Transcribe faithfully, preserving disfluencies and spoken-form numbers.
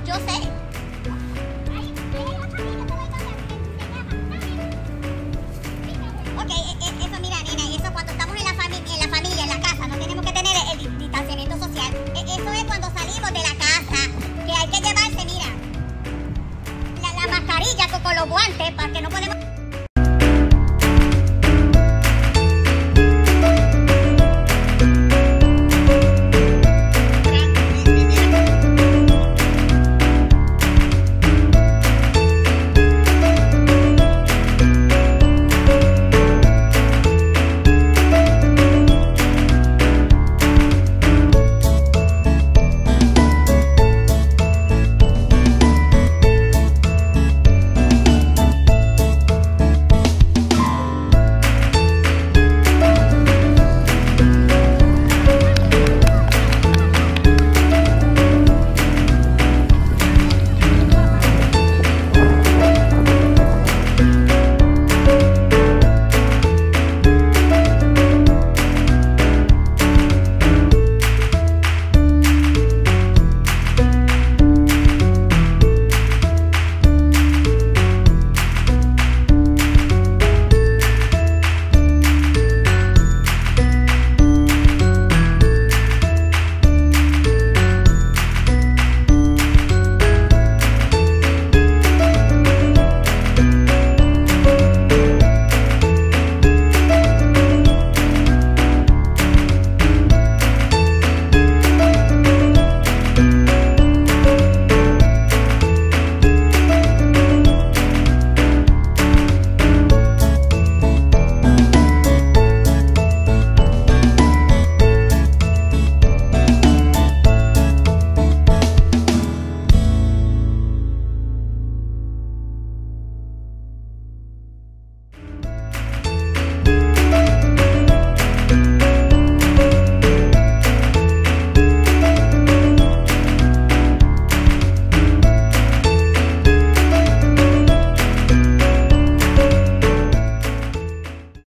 yo sé. Ok, e- e- eso mira, nena, eso cuando estamos en la, fami- en la familia, en la casa, no tenemos que tener el, di- distanciamiento social. E- eso es cuando salimos de la casa, que hay que llevarse, mira, la, la mascarilla con, con los guantes, para que no podemos...